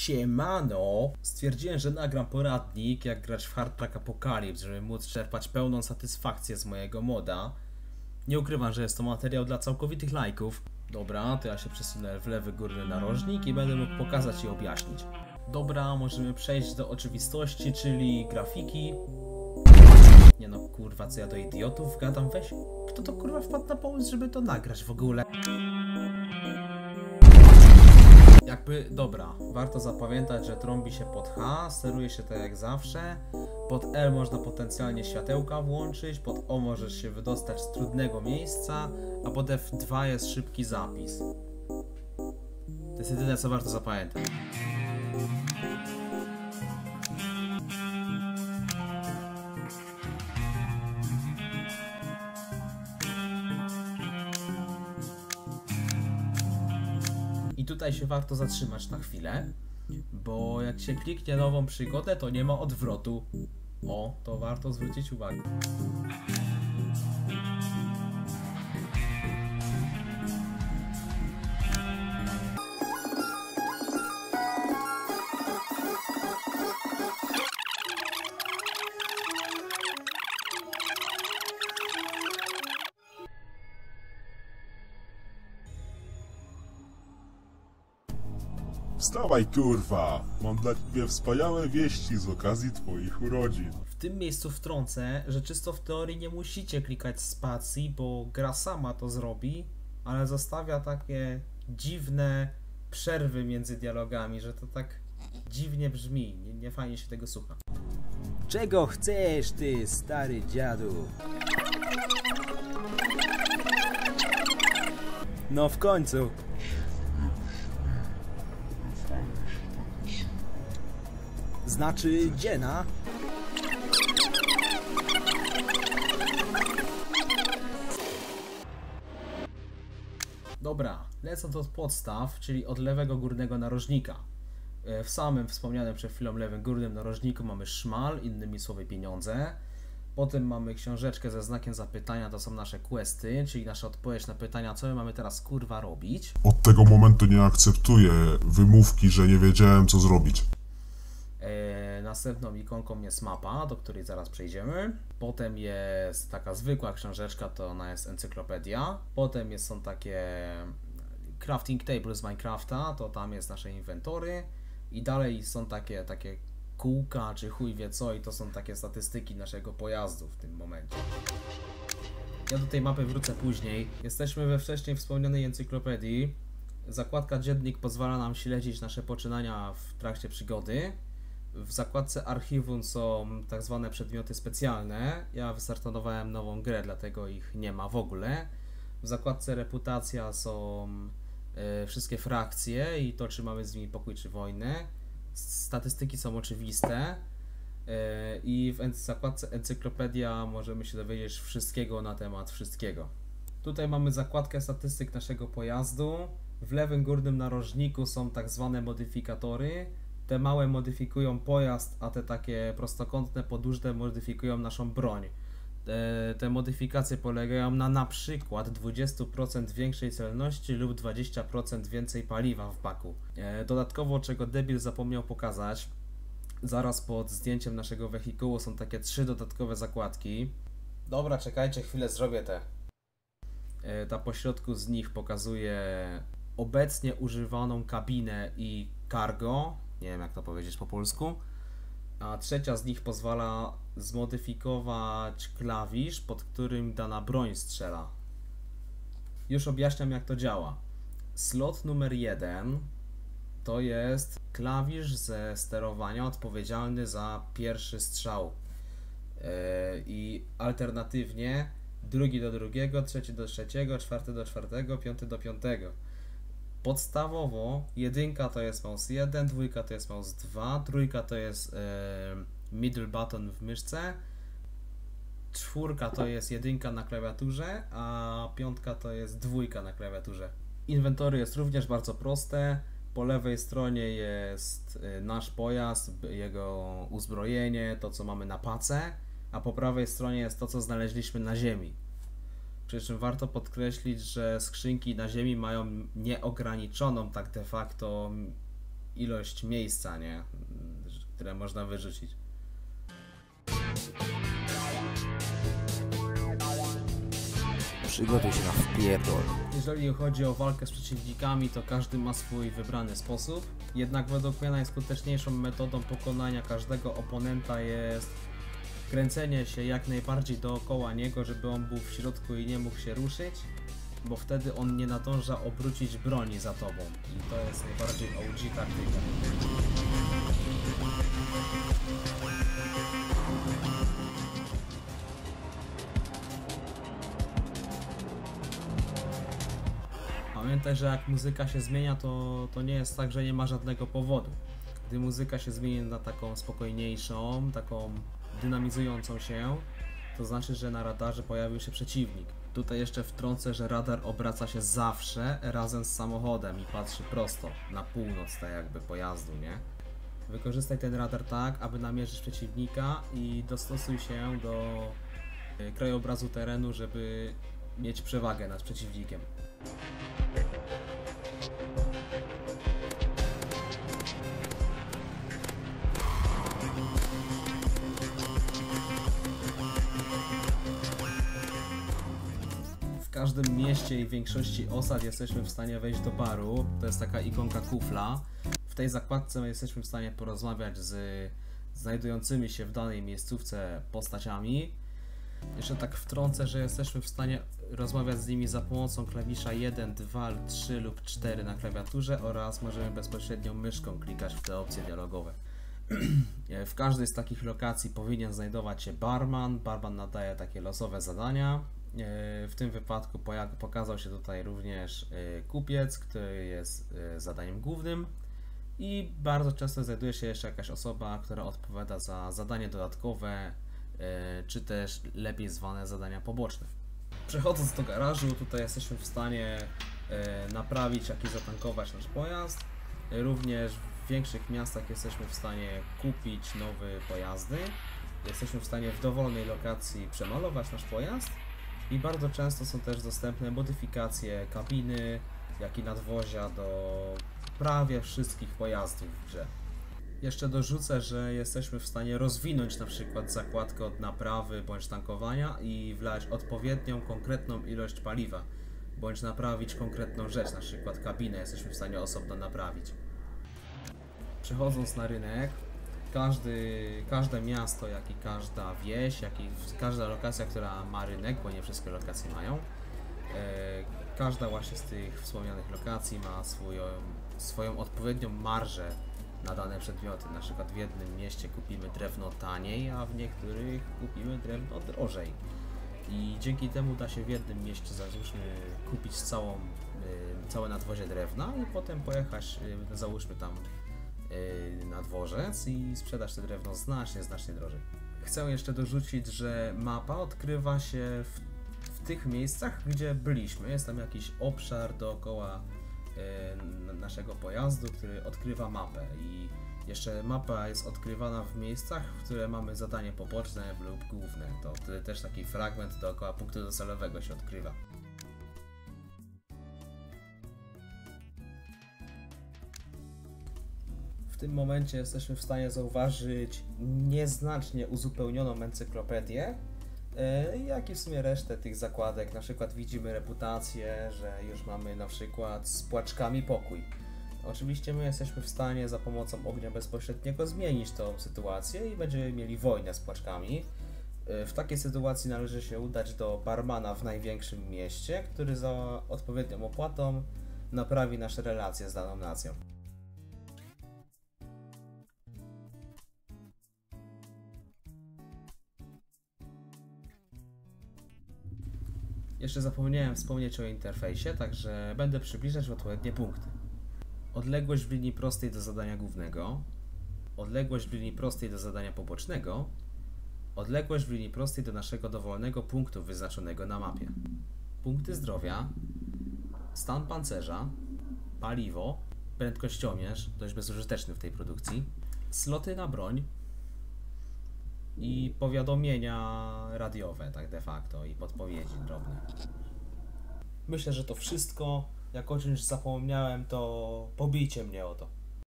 Siemano! Stwierdziłem, że nagram poradnik, jak grać w Hard Track Apocalypse, żeby móc czerpać pełną satysfakcję z mojego moda. Nie ukrywam, że jest to materiał dla całkowitych lajków. Dobra, to ja się przesunę w lewy górny narożnik i będę mógł pokazać i objaśnić. Dobra, możemy przejść do oczywistości, czyli grafiki. Nie no, kurwa, co ja do idiotów gadam, weź. Kto to kurwa wpadł na pomysł, żeby to nagrać w ogóle? Dobra, warto zapamiętać, że trąbi się pod H, steruje się tak jak zawsze. Pod L można potencjalnie światełka włączyć, pod O możesz się wydostać z trudnego miejsca, a pod F2 jest szybki zapis. To jest jedyne, co warto zapamiętać. I tutaj się warto zatrzymać na chwilę, bo jak się kliknie nową przygodę, to nie ma odwrotu. O, to warto zwrócić uwagę. Wstawaj, kurwa! Mam dla ciebie wspaniałe wieści z okazji twoich urodzin. W tym miejscu wtrącę, że czysto w teorii nie musicie klikać spacji, bo gra sama to zrobi, ale zostawia takie dziwne przerwy między dialogami, że to tak dziwnie brzmi, nie fajnie się tego słucha. Czego chcesz, ty stary dziadu? No w końcu. Znaczy dziena? Dobra, lecąc od podstaw, czyli od lewego górnego narożnika. W samym wspomnianym przed chwilą lewym górnym narożniku mamy szmal, innymi słowy pieniądze. Potem mamy książeczkę ze znakiem zapytania, to są nasze questy, czyli nasza odpowiedź na pytania, co my mamy teraz kurwa robić. Od tego momentu nie akceptuję wymówki, że nie wiedziałem, co zrobić. Następną ikonką jest mapa, do której zaraz przejdziemy. Potem jest taka zwykła książeczka, to ona jest encyklopedia. Potem są takie crafting table z Minecrafta, to tam jest nasze inwentory. I dalej są takie kółka, czy chuj wie co, i to są takie statystyki naszego pojazdu w tym momencie. Ja do tej mapy wrócę później. Jesteśmy we wcześniej wspomnianej encyklopedii. Zakładka dziennik pozwala nam śledzić nasze poczynania w trakcie przygody. W zakładce archiwum są tak zwane przedmioty specjalne. Ja wystartowałem nową grę, dlatego ich nie ma w ogóle. W zakładce reputacja są wszystkie frakcje i to, czy mamy z nimi pokój czy wojnę. Statystyki są oczywiste. I w zakładce encyklopedia możemy się dowiedzieć wszystkiego na temat wszystkiego. Tutaj mamy zakładkę statystyk naszego pojazdu. W lewym górnym narożniku są tak zwane modyfikatory. Te małe modyfikują pojazd, a te takie prostokątne, podłużne modyfikują naszą broń. Te modyfikacje polegają na przykład 20% większej celności lub 20% więcej paliwa w baku. Dodatkowo, czego debil zapomniał pokazać, zaraz pod zdjęciem naszego wehikułu są takie 3 dodatkowe zakładki. Dobra, czekajcie, chwilę zrobię te. Ta pośrodku z nich pokazuje obecnie używaną kabinę i cargo. Nie wiem, jak to powiedzieć po polsku. A trzecia z nich pozwala zmodyfikować klawisz, pod którym dana broń strzela. Już objaśniam, jak to działa. Slot numer 1 to jest klawisz ze sterowania odpowiedzialny za pierwszy strzał. I alternatywnie drugi do drugiego, trzeci do trzeciego, czwarty do czwartego, piąty do piątego. Podstawowo jedynka to jest mouse 1, dwójka to jest mouse 2, trójka to jest middle button w myszce, czwórka to jest jedynka na klawiaturze, a piątka to jest dwójka na klawiaturze. Inwentory jest również bardzo proste. Po lewej stronie jest nasz pojazd, jego uzbrojenie, to co mamy na pace, a po prawej stronie jest to, co znaleźliśmy na ziemi. Przy czym warto podkreślić, że skrzynki na ziemi mają nieograniczoną tak de facto ilość miejsca, nie? Które można wyrzucić. Przygotuj się na wpierdol. Jeżeli chodzi o walkę z przeciwnikami, to każdy ma swój wybrany sposób. Jednak według mnie najskuteczniejszą metodą pokonania każdego oponenta jest kręcenie się jak najbardziej dookoła niego, żeby on był w środku i nie mógł się ruszyć, bo wtedy on nie nadąża obrócić broni za tobą. I to jest najbardziej OG taktyka. Pamiętaj, że jak muzyka się zmienia, to nie jest tak, że nie ma żadnego powodu. Gdy muzyka się zmieni na taką spokojniejszą, taką dynamizującą się, to znaczy, że na radarze pojawił się przeciwnik. Tutaj jeszcze wtrącę, że radar obraca się zawsze razem z samochodem i patrzy prosto na północ, tak jakby pojazdu, nie? Wykorzystaj ten radar tak, aby namierzyć przeciwnika i dostosuj się do krajobrazu terenu, żeby mieć przewagę nad przeciwnikiem. W każdym mieście i większości osad jesteśmy w stanie wejść do baru. To jest taka ikonka kufla. W tej zakładce jesteśmy w stanie porozmawiać z znajdującymi się w danej miejscówce postaciami. Jeszcze tak wtrącę, że jesteśmy w stanie rozmawiać z nimi za pomocą klawisza 1, 2, 3 lub 4 na klawiaturze oraz możemy bezpośrednio myszką klikać w te opcje dialogowe. W każdej z takich lokacji powinien znajdować się barman. Barman nadaje takie losowe zadania. W tym wypadku pokazał się tutaj również kupiec, który jest zadaniem głównym. I bardzo często znajduje się jeszcze jakaś osoba, która odpowiada za zadanie dodatkowe, czy też lepiej zwane zadania poboczne. Przechodząc do garażu, tutaj jesteśmy w stanie naprawić, jak i zatankować nasz pojazd. Również w większych miastach jesteśmy w stanie kupić nowe pojazdy. Jesteśmy w stanie w dowolnej lokacji przemalować nasz pojazd. I bardzo często są też dostępne modyfikacje kabiny, jak i nadwozia do prawie wszystkich pojazdów w grze. Jeszcze dorzucę, że jesteśmy w stanie rozwinąć na przykład zakładkę od naprawy bądź tankowania i wlać odpowiednią, konkretną ilość paliwa, bądź naprawić konkretną rzecz, na przykład kabinę jesteśmy w stanie osobno naprawić. Przechodząc na rynek, każde miasto, jak i każda wieś, jak i każda lokacja, która ma rynek, bo nie wszystkie lokacje mają, każda właśnie z tych wspomnianych lokacji ma swoją odpowiednią marżę na dane przedmioty. Na przykład w jednym mieście kupimy drewno taniej, a w niektórych kupimy drewno drożej. I dzięki temu da się w jednym mieście, załóżmy, kupić całe nadwozie drewna i potem pojechać, załóżmy tam na dworzec i sprzedać to drewno znacznie drożej. Chcę jeszcze dorzucić, że mapa odkrywa się w tych miejscach, gdzie byliśmy. Jest tam jakiś obszar dookoła naszego pojazdu, który odkrywa mapę i jeszcze mapa jest odkrywana w miejscach, w które mamy zadanie poboczne lub główne. To wtedy też taki fragment dookoła punktu docelowego się odkrywa. W tym momencie jesteśmy w stanie zauważyć nieznacznie uzupełnioną encyklopedię, jak i w sumie resztę tych zakładek. Na przykład widzimy reputację, że już mamy na przykład z płaczkami pokój. Oczywiście my jesteśmy w stanie za pomocą ognia bezpośredniego zmienić tą sytuację i będziemy mieli wojnę z płaczkami. W takiej sytuacji należy się udać do barmana w największym mieście, który za odpowiednią opłatą naprawi nasze relacje z daną nacją. Jeszcze zapomniałem wspomnieć o interfejsie, także będę przybliżać odpowiednie punkty. Odległość w linii prostej do zadania głównego, odległość w linii prostej do zadania pobocznego, odległość w linii prostej do naszego dowolnego punktu wyznaczonego na mapie. Punkty zdrowia, stan pancerza, paliwo, prędkościomierz, dość bezużyteczny w tej produkcji, sloty na broń i powiadomienia radiowe, tak de facto, i podpowiedzi drobne. Myślę, że to wszystko. Jak o czymś zapomniałem, to pobijcie mnie o to.